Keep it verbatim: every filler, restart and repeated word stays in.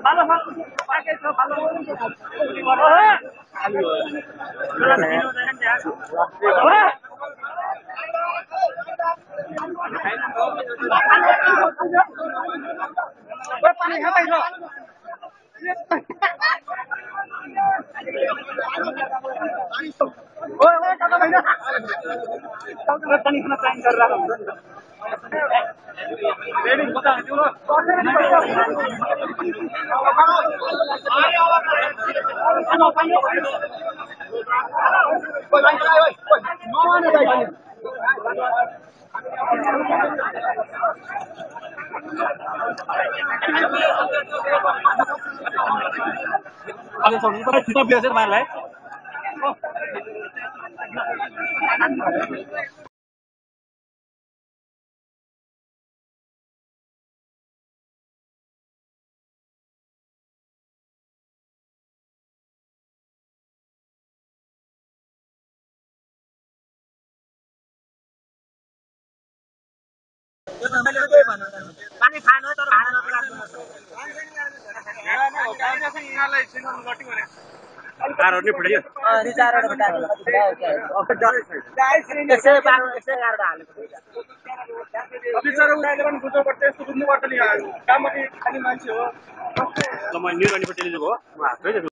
पानी खाना ट्राई कर रहा हूँ अरे छोड्नु त छिटो बिर्सेर मारलाई पानी खानु तर खाना नलाग्नु कारहरु नि फुट्यो अ रिचारहरु फुटायो त्यसै पार्नु त्यसै गार्दा हालेको रिचारहरु उडाइले पनि बुझ्नु पर्छ यस्तो बुझ्नु पर्छ नि काम पनि खाली मान्छे हो ल म न्यू रानीपट्टि लिएको हो म हातै